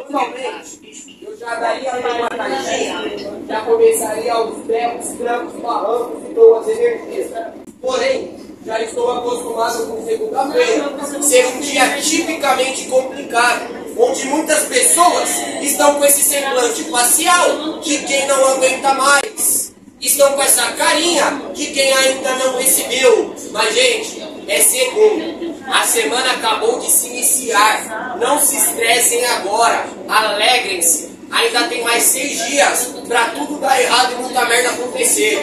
Normalmente, eu já daria uma caixinha, já começaria aos berros, trancos, barrancos e boas energias. Porém, já estou acostumado com segunda-feira ser um dia tipicamente complicado, onde muitas pessoas estão com esse semblante facial de quem não aguenta mais. Estão com essa carinha de quem ainda não recebeu. Mas, gente, é segunda. A semana acabou de se iniciar. Não se estressem agora. Alegrem-se. Ainda tem mais 6 dias para tudo dar errado e muita merda acontecer.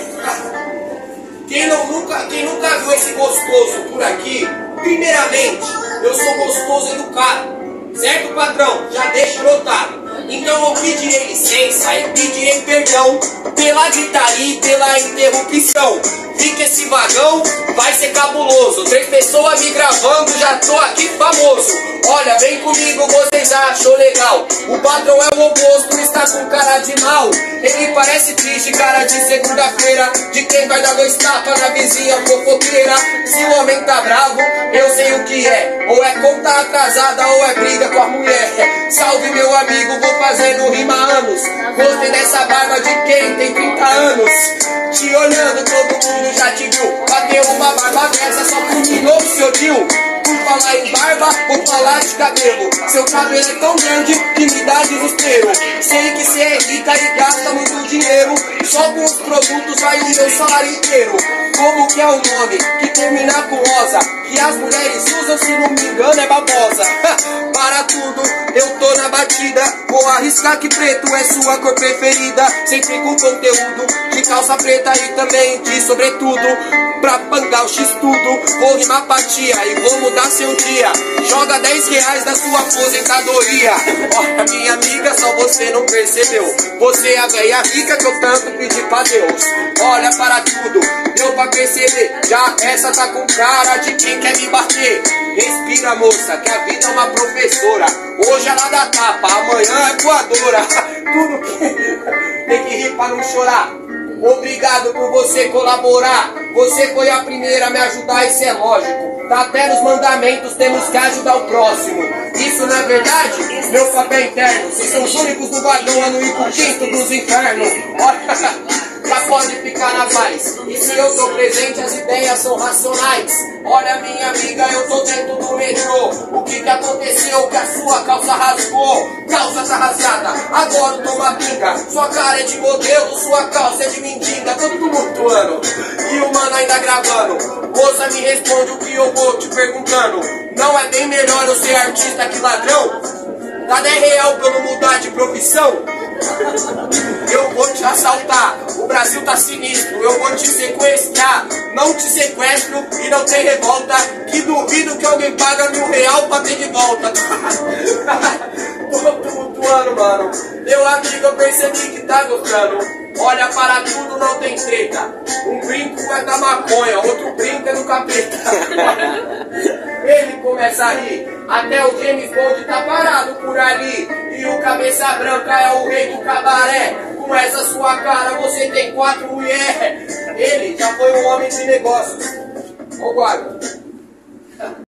Quem nunca viu esse gostoso por aqui, primeiramente, eu sou gostoso educado. Certo, patrão? Já deixa anotado. Então eu pedirei licença e pedirei perdão pela gritaria e pela interrupção. Fica esse vagão, vai ser cabuloso. 3 pessoas me gravando, já tô aqui famoso. Olha, vem comigo, vocês já achou legal. O patrão é o oposto, está com cara de mal. Ele parece triste, cara de segunda-feira, de quem vai dar 2 tapas na vizinha fofoqueira. Se o homem tá bravo, eu sei o que é. Ou é conta atrasada ou é briga com a mulher. Salve meu amigo, vou fazendo rima há anos. Gostei dessa barba de quem tem 30 anos. Te olhando, todo mundo já te viu. Bateu uma barba dessa só combinou o seu tio. Por falar em barba, vou falar de cabelo. Seu cabelo é tão grande que me dá desespero. Sei que cê é rica e gasta muito dinheiro. Só com os produtos vai o meu salário inteiro. Como que é o nome que termina com rosa? Que as mulheres usam, se não me engano, é babosa. Para tudo, eu tô na batida. Vou arriscar que preto é sua cor preferida. Sempre com conteúdo de calça preta e também de sobretudo. Pra pangar o x-tudo, vou rimar pra tia e vou mudar seu dia. Joga 10 reais da sua aposentadoria. Olha, minha amiga, só você não percebeu. Você é a velha rica que eu tanto pedi pra Deus. Olha para tudo, deu pra perceber. Já essa tá com cara de quem quer me bater. Respira, moça, que a vida é uma professora. Hoje ela dá tapa, amanhã é voadora. Tudo que tem que rir pra não chorar. Obrigado por você colaborar. Você foi a primeira a me ajudar, isso é lógico. Tá até nos mandamentos, temos que ajudar o próximo. Isso não é verdade? Meu papel interno. Vocês são os únicos do vagão a não ir pro quinto dos infernos. Olha, já pode ficar na paz. E se eu tô presente, as ideias são racionais. Olha, minha amiga, eu tô dentro do metrô. O que aconteceu que a sua calça rasgou? Calça tá rasgada, agora toma pinga. Sua cara é de modelo, sua calça é de mendiga. Tô tumultuando e o mano ainda gravando. Moça, me responde o que eu vou te perguntando. Não é bem melhor eu ser artista que ladrão? Tá 10 real pra eu não mudar de profissão? Eu vou te assaltar, o Brasil tá sinistro. Eu vou te sequestrar, não te sequestro e não tem revolta. Que duvido que alguém paga R$1.000 pra ter de volta. Tô tumultuando, mano. Meu amigo, eu percebi que tá gostando. Olha, para tudo não tem treta. Um brinco é da maconha, outro brinco é do capeta. Ele começa a rir, até o James Bond tá parado por ali. E o cabeça branca é o rei do cabaré. Com essa sua cara você tem 4 mulheres. Ele já foi um homem de negócios. Ô guarda.